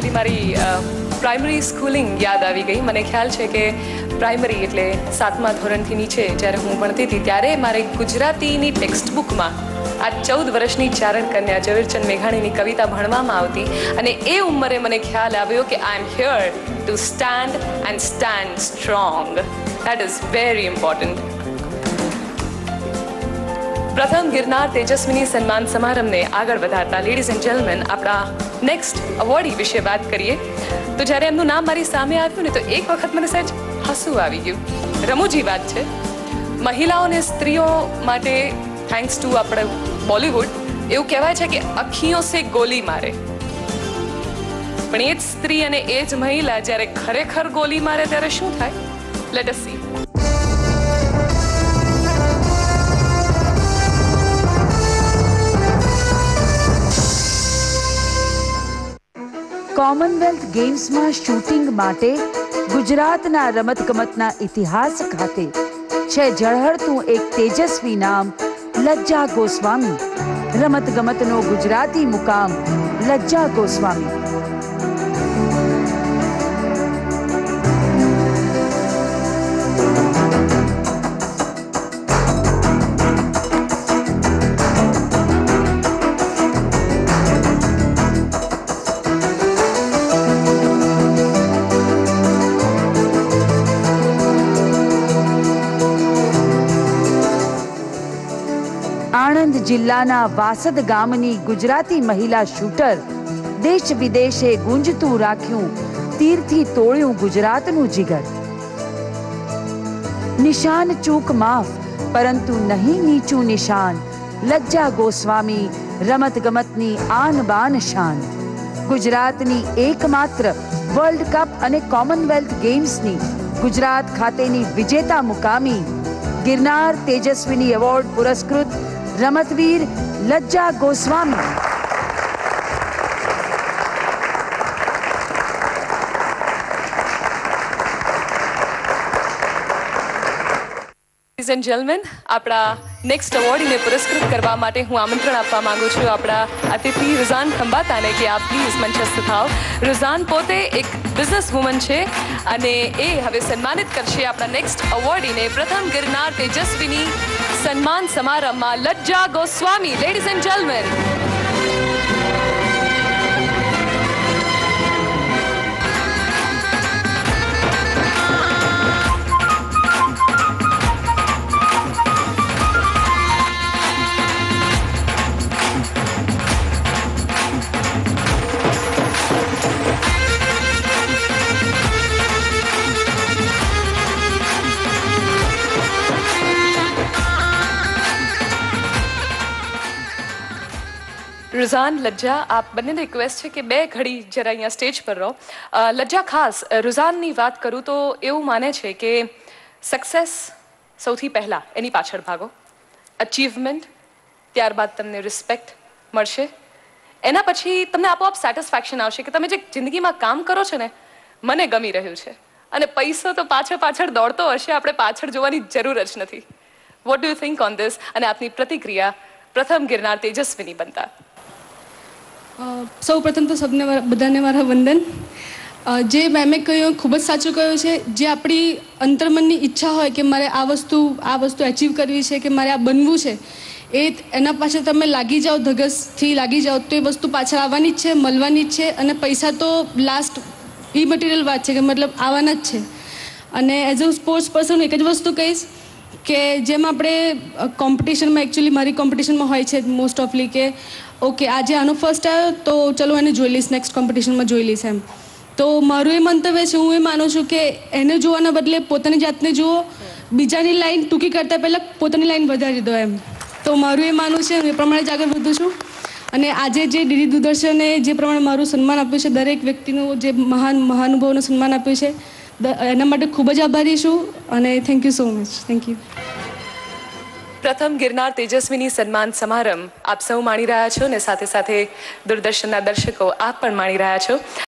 પછી મારી primary schooling યાદ આવી ગઈ. મને ખ્યાલ છે કે પ્રાઇમરી એટલે 7મા ધોરણથી નીચે જ્યારે હું ભણતી હતી ત્યારે મારે ગુજરાતીની ટેક્સ્ટ બુકમાં આ 14 વર્ષની ચારણ કન્યા ઝવેરચંદ મેઘાણીની કવિતા ભણવામાં આવતી અને એ ઉંમરે મને ખ્યાલ આવ્યો કે I am here to stand and stand strong. That is very important. પ્રથમ ગિરનાર તેજસ્વીની સન્માન સમારંભને આગળ વધારતા લેડીઝ એન્ડ જેન્ટલમેન આપણા નેક્સ્ટ અવોર્ડી વિશે વાત કરીએ તો જ્યારે એમનું નામ મારી સામે આવ્યું ને તો એક વખત મને સહેજ હસવું આવી ગયું. રમૂજી વાત છે. મહિલાઓ અને સ્ત્રીઓ માટે થેન્ક્સ ટુ આપણે બોલિવૂડ એવું કહેવાય છે કે અખિયો સે ગોલી મારે, પણ એ જ સ્ત્રી અને એ જ મહિલા જ્યારે ખરેખર ગોલી મારે ત્યારે શું થાય? Let us see. કોમનવેલ્થ ગેમ્સમાં શૂટિંગ માટે ગુજરાતના રમતગમતના ઇતિહાસ ખાતે છે ઝળહળતું એક તેજસ્વી નામ લજ્જા ગોસ્વામી. રમતગમતનો ગુજરાતી મુકામ લજ્જા ગોસ્વામી. આણંદ જિલ્લાના વાસદ ગામની ગુજરાતી મહિલા શૂટર દેશ વિદેશે ગુંજતું રાખ્યું તીરથી તોડ્યું ગુજરાતનું જીગર. નિશાન ચૂક માફ પરંતુ નહીં નીચું નિશાન. લજ્જા ગોસ્વામી રમતગમતની આન બાન શાન. ગુજરાતની એકમાત્ર વર્લ્ડ કપ અને કોમનવેલ્થ ગેમ્સની ગુજરાત ખાતેની વિજેતા મુકામી ગિરનાર તેજસ્વીની એવોર્ડ પુરસ્કૃત રમતવીર Lajja Goswami. Ladies and gentleman, આપણા નેક્સ્ટ અવોર્ડીને પુરસ્કૃત કરવા માટે હું આમંત્રણ આપવા માંગુ છું આપણા અતિથિ રુઝાન ખંબાતાને કે આપ પ્લીઝ મંચસ્થ થાઓ. રુઝાન પોતે એક બિઝનેસ વુમન છે અને એ હવે સન્માનિત કરશે આપણા નેક્સ્ટ અવોર્ડીને પ્રથમ ગિરનાર તેજસ્વીની સન્માન સમારંભમાં Lajja Goswami. Ladies and gentleman, Ruzan, Lajja, આપ બંનેને રિક્વેસ્ટ છે કે 2 ઘડી જરા અહીંયા સ્ટેજ પર રહો. લજ્જા, ખાસ રુઝાનની વાત કરું તો એવું માને છે કે સક્સેસ સૌથી પહેલાં એની પાછળ ભાગો, અચીવમેન્ટ, ત્યારબાદ તમને રિસ્પેક્ટ મળશે, એના પછી તમને આપોઆપ સેટિસ્ફેક્શન આવશે કે તમે જે જિંદગીમાં કામ કરો છો ને મને ગમી રહ્યું છે. અને પૈસો તો પાછળ દોડતો હશે, આપણે પાછળ જોવાની જરૂર જ નથી. What do you think on this? અને આપની પ્રતિક્રિયા પ્રથમ ગિરનાર તેજસ્વીની બનતા. સૌ પ્રથમ તો સૌને બધાને મારા વંદન. જે મેમે કહ્યું ખૂબ જ સાચું કહ્યું છે. જે આપણી અંતર્મનની ઈચ્છા હોય કે મારે આ વસ્તુ અચીવ કરવી છે કે મારે આ બનવું છે, એના પાછળ તમે લાગી જાઓ, ધગસથી લાગી જાઓ તો એ વસ્તુ પાછળ આવવાની જ છે, મળવાની જ છે. અને પૈસા તો લાસ્ટ ઇમટીરિયલ વાત છે કે મતલબ આવવાના જ છે. અને એઝ અ સ્પોર્ટ્સ પર્સન એક જ વસ્તુ કહીશ કે જેમ આપણે કોમ્પિટિશનમાં, એકચ્યુઅલી મારી કોમ્પિટિશનમાં હોય છે મોસ્ટ ઓફલી કે ઓકે આજે આનો ફર્સ્ટ આવ્યો તો ચલો એને જોઈ લઈશ, નેક્સ્ટ કોમ્પિટિશનમાં જોઈ લઈશ એમ. તો મારું એ મંતવ્ય છે, હું એ માનું છું કે એને જોવાના બદલે પોતાની જાતને જુઓ, બીજાની લાઈન ટૂંકી કરતાં પહેલાં પોતાની લાઈન વધારી દો એમ. તો મારું એ માનવું છે, એ પ્રમાણે જ આગળ વધું છું. અને આજે જે ડીડી દૂરદર્શને જે પ્રમાણે મારું સન્માન આપ્યું છે, દરેક વ્યક્તિનું જે મહાનુભાવોનું સન્માન આપ્યું છે, એના માટે ખૂબ જ આભારી છું અને thank you so much. Thank you. પ્રથમ ગિરનાર તેજસ્વીની સન્માન સમારંભ આપ સૌ માણી રહ્યા છો ને સાથે સાથે દૂરદર્શનના દર્શકો આપ પણ માણી રહ્યા છો.